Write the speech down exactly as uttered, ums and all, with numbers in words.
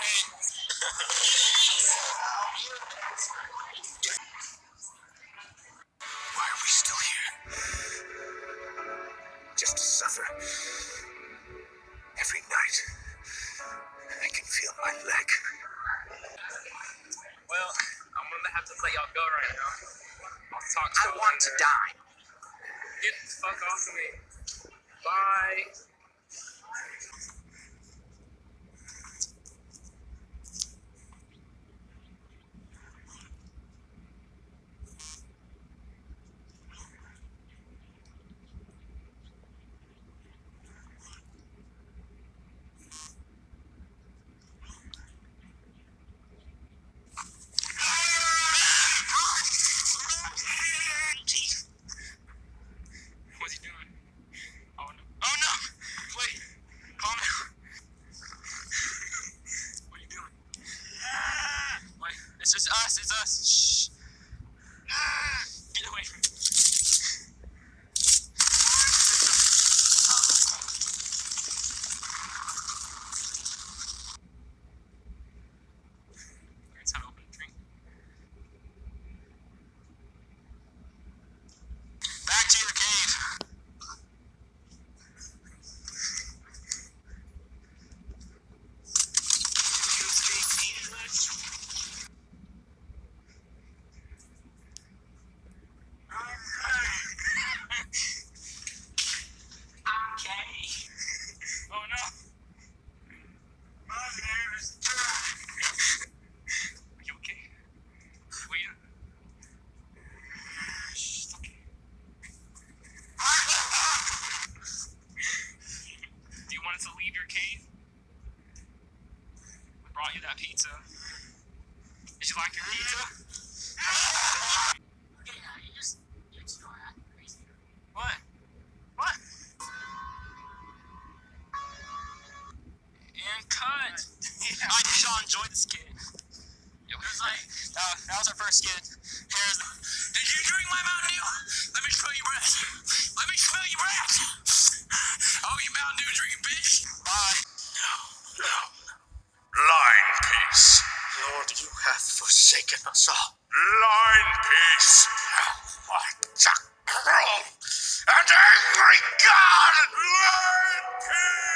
Why are we still here? Just to suffer. Every night, I can feel my leg. Well, I'm gonna have to let y'all go right now. I'll talk to I you want to later. die. Get the fuck off of me. Bye. What's he doing? Oh no. Oh no! Wait. Calm down. What are you doing? Wait. It's just us. It's us. Shh. Get away from me. It's time to open a drink. Back to your cave. Oh no! My name is Jack. Are you okay? Wait. Shh, it's okay. Do you want us to leave your cave? We brought you that pizza. Did you like your pizza? Yeah, you just, you just don't act crazy. What? What? And cut. Yeah. I did y'all enjoy the skit. It was like uh, that was our first skit. Here's the, did you drink my Mountain Dew? Let me smell your breath. Let me smell your breath. Oh, you Mountain Dew drinking bitch. Bye. Line piece. Lord, you have forsaken us all. Line piece. What a cruel and angry God! Line piece!